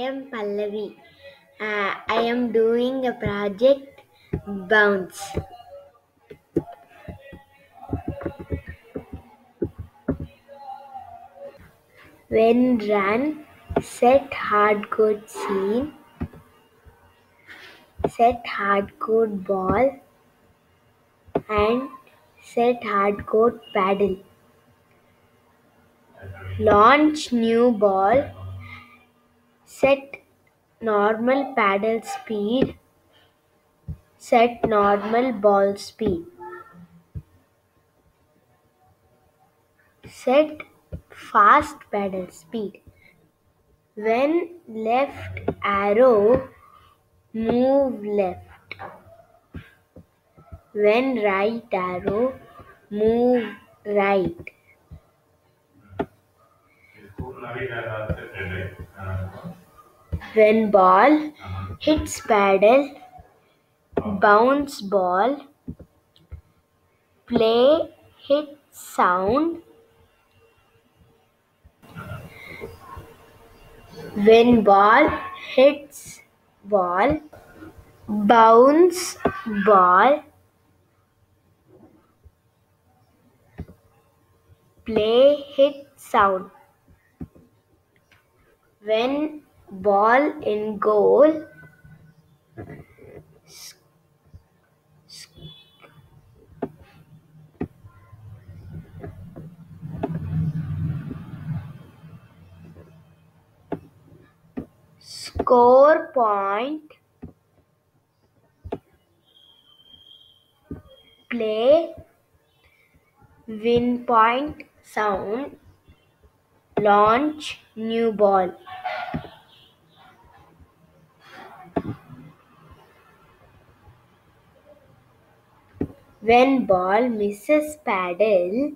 am Pallavi. I am doing a project Bounce. When run, set hardcode scene, set hardcode ball, and set hardcode paddle. Launch new ball, set normal paddle speed, set normal ball speed. Set fast paddle speed. When left arrow, move left. When right arrow, move right. When ball hits paddle, bounce ball, play hit sound. When ball hits ball, bounce ball, play hit sound. When ball in goal, score point, play win point sound, launch new ball. When ball misses paddle,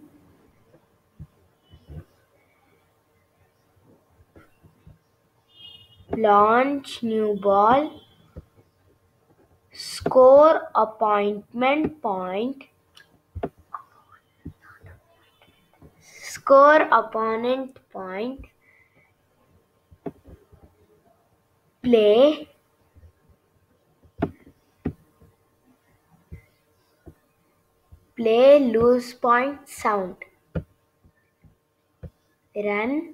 launch new ball, score opponent point, play lose point sound, run.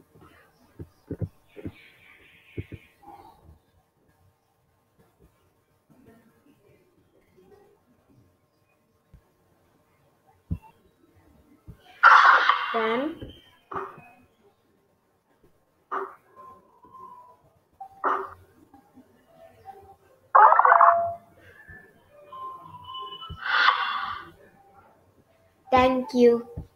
Run. Thank you.